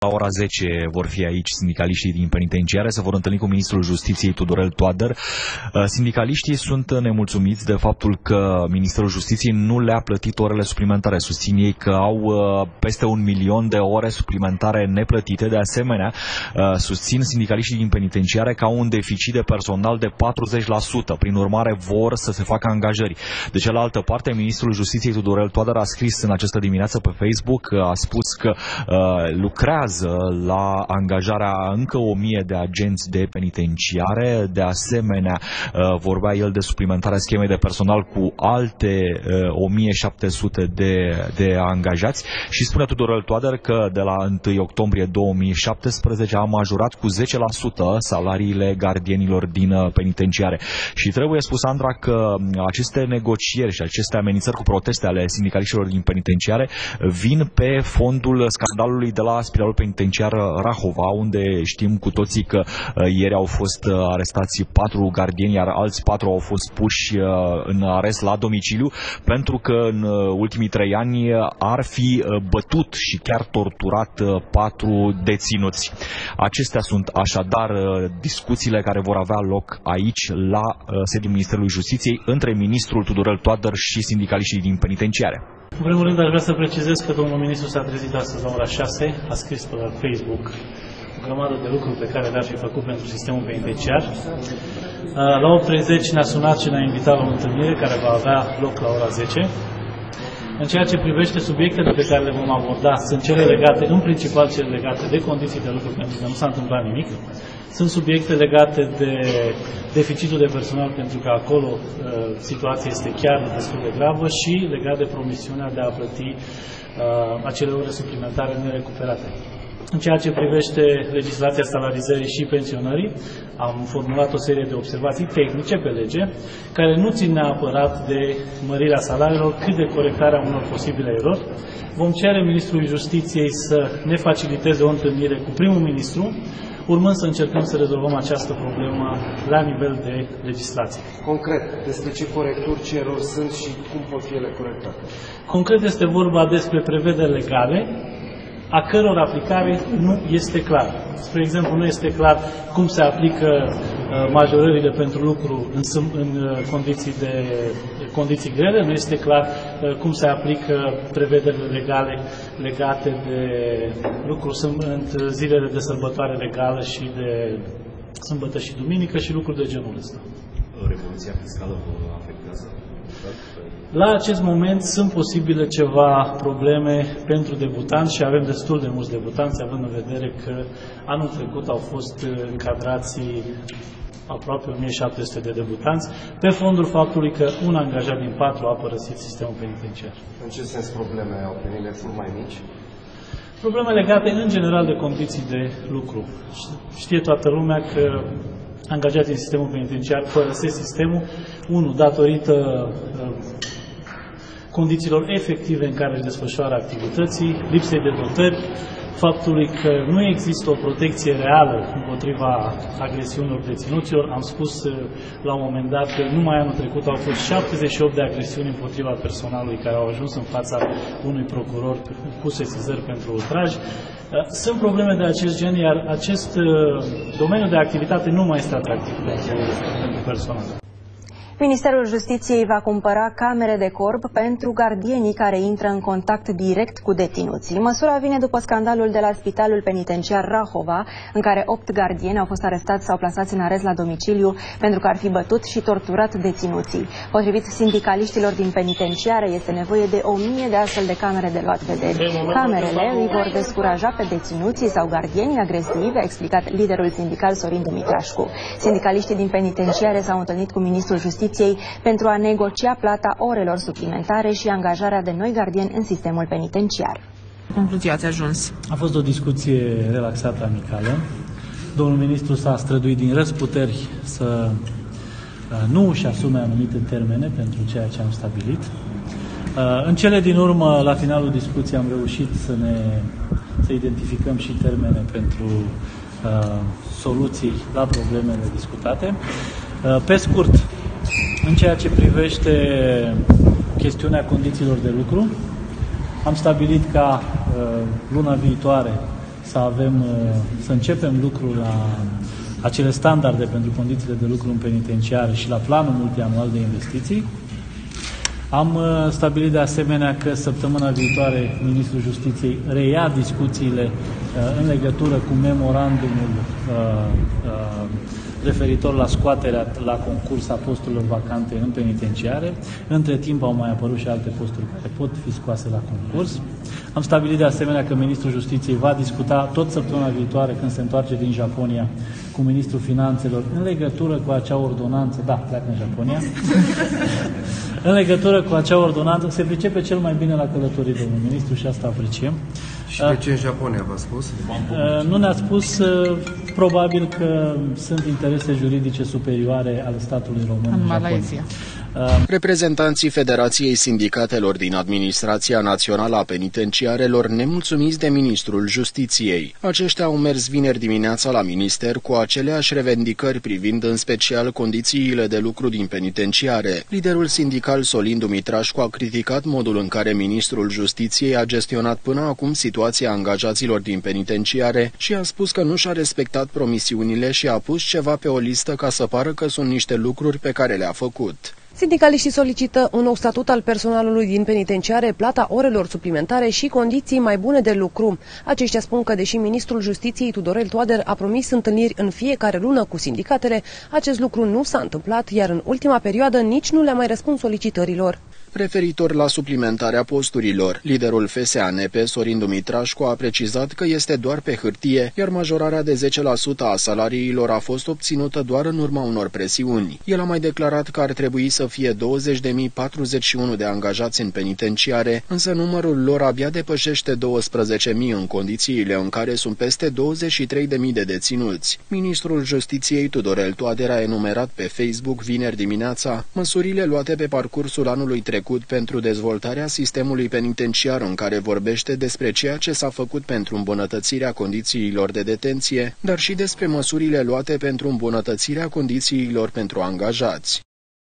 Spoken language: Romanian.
La ora 10 vor fi aici sindicaliștii din penitenciare, se vor întâlni cu ministrul Justiției Tudorel Toader. Sindicaliștii sunt nemulțumiți de faptul că Ministerul Justiției nu le-a plătit orele suplimentare. Susțin ei că au peste 1 milion de ore suplimentare neplătite. De asemenea, susțin sindicaliștii din penitenciare că au un deficit de personal de 40%. Prin urmare, vor să se facă angajări. De cealaltă parte, ministrul Justiției Tudorel Toader a scris în această dimineață pe Facebook, a spus că lucrează la angajarea încă 1000 de agenți de penitenciare. De asemenea, vorbea el de suplimentarea schemei de personal cu alte 1700 de angajați și spune Tudorel Toader că de la 1 octombrie 2017 a majorat cu 10% salariile gardienilor din penitenciare. Și trebuie spus, Andra, că aceste negocieri și aceste amenințări cu proteste ale sindicaliștilor din penitenciare vin pe fondul scandalului de la Spitalul Penitenciar Rahova, unde știm cu toții că ieri au fost arestați 4 gardieni, iar alți 4 au fost puși în arest la domiciliu pentru că în ultimii 3 ani ar fi bătut și chiar torturat 4 deținuți. Acestea sunt așadar discuțiile care vor avea loc aici la sediul Ministerului Justiției între ministrul Tudorel Toader și sindicaliștii din penitenciare. În primul rând, aș vrea să precizez că domnul ministru s-a trezit astăzi la ora 6, a scris pe Facebook o grămadă de lucruri pe care le-ar fi făcut pentru sistemul penitenciar. La 8:30 ne-a sunat și ne-a invitat la o întâlnire care va avea loc la ora 10. În ceea ce privește subiectele pe care le vom aborda, sunt cele legate, în principal cele legate de condiții de lucru, pentru că nu s-a întâmplat nimic. Sunt subiecte legate de deficitul de personal, pentru că acolo situația este chiar destul de gravă, și legat de promisiunea de a plăti acele ore suplimentare nerecuperate. În ceea ce privește legislația salarizării și pensionării, am formulat o serie de observații tehnice pe lege, care nu țin neapărat de mărirea salariilor, cât de corectarea unor posibile erori. Vom cere Ministrului Justiției să ne faciliteze o întâlnire cu primul ministru, urmând să încercăm să rezolvăm această problemă la nivel de legislație. Concret, despre ce corecturi, ce erori sunt și cum pot fi ele corectate? Concret este vorba despre prevederi legale, a căror aplicare nu este clar. Spre exemplu, nu este clar cum se aplică majorările pentru lucru în condiții grele, nu este clar cum se aplică prevederile legale legate de lucru în zilele de sărbătoare legală și de sâmbătă și duminică și lucruri de genul ăsta. Revoluția fiscală vă afectează? La acest moment sunt posibile ceva probleme pentru debutanți și avem destul de mulți debutanți, având în vedere că anul trecut au fost încadrați aproape 1700 de debutanți, pe fondul faptului că un angajat din 4 a părăsit sistemul penitenciar. În ce sens probleme au venit furt mai mici? Probleme legate în general de condiții de lucru. Știe toată lumea că angajații în sistemul penitenciar părăsesc sistemul, datorită condițiilor efective în care își desfășoară activității, lipsei de dotări, faptului că nu există o protecție reală împotriva agresiunilor deținuților. Am spus la un moment dat că numai anul trecut au fost 78 de agresiuni împotriva personalului care au ajuns în fața unui procuror cu sesizări pentru ultraj. Sunt probleme de acest gen, iar acest domeniu de activitate nu mai este atractiv pentru personal. Ministerul Justiției va cumpăra camere de corp pentru gardienii care intră în contact direct cu deținuții. Măsura vine după scandalul de la Spitalul Penitenciar Rahova, în care 8 gardieni au fost arestați sau plasați în arest la domiciliu pentru că ar fi bătut și torturat deținuții. Potrivit sindicaliștilor din penitenciare, este nevoie de 1000 de astfel de camere de luat vederi. Camerele îi vor descuraja pe deținuții sau gardienii agresivi, a explicat liderul sindical Sorin Dumitrașcu. Sindicaliștii din penitenciare s-au întâlnit cu ministrul Justiției pentru a negocia plata orelor suplimentare și angajarea de noi gardieni în sistemul penitenciar. Concluzia ați ajuns? A fost o discuție relaxată, amicală. Domnul ministru s-a străduit din răsputeri să nu își asume anumite termene pentru ceea ce am stabilit. În cele din urmă, la finalul discuției, am reușit să identificăm și termene pentru soluții la problemele discutate. Pe scurt, în ceea ce privește chestiunea condițiilor de lucru, am stabilit ca luna viitoare să începem lucrul la acele standarde pentru condițiile de lucru în penitenciare și la planul multianual de investiții. Am stabilit de asemenea că săptămâna viitoare Ministrul Justiției reia discuțiile în legătură cu memorandumul referitor la scoaterea la concurs a posturilor vacante în penitenciare. Între timp au mai apărut și alte posturi care pot fi scoase la concurs. Am stabilit de asemenea că Ministrul Justiției va discuta tot săptămâna viitoare, când se întoarce din Japonia, cu Ministrul Finanțelor în legătură cu acea ordonanță. Da, pleacă în Japonia. În legătură cu acea ordonanță, se pricepe cel mai bine la călătorii, domnul ministru, și asta apreciem. Și de ce în Japonia v-a spus? Nu ne-a spus, probabil că sunt interese juridice superioare ale statului român în Japonia. Reprezentanții Federației Sindicatelor din Administrația Națională a Penitenciarelor nemulțumiți de Ministrul Justiției. Aceștia au mers vineri dimineața la minister cu aceleași revendicări privind în special condițiile de lucru din penitenciare. Liderul sindical Sorin Dumitrașcu a criticat modul în care Ministrul Justiției a gestionat până acum situația angajaților din penitenciare și a spus că nu și-a respectat promisiunile și a pus ceva pe o listă ca să pară că sunt niște lucruri pe care le-a făcut. Sindicaliștii solicită un nou statut al personalului din penitenciare, plata orelor suplimentare și condiții mai bune de lucru. Aceștia spun că, deși ministrul Justiției Tudorel Toader a promis întâlniri în fiecare lună cu sindicatele, acest lucru nu s-a întâmplat, iar în ultima perioadă nici nu le-a mai răspuns solicitărilor. Referitor la suplimentarea posturilor, liderul FSANP, Sorin Dumitrașcu, a precizat că este doar pe hârtie, iar majorarea de 10% a salariilor a fost obținută doar în urma unor presiuni. El a mai declarat că ar trebui să fie 20.041 de angajați în penitenciare, însă numărul lor abia depășește 12.000 în condițiile în care sunt peste 23.000 de deținuți. Ministrul Justiției Tudorel Toader a enumerat pe Facebook vineri dimineața măsurile luate pe parcursul anului trecut pentru dezvoltarea sistemului penitenciar, în care vorbește despre ceea ce s-a făcut pentru îmbunătățirea condițiilor de detenție, dar și despre măsurile luate pentru îmbunătățirea condițiilor pentru angajați.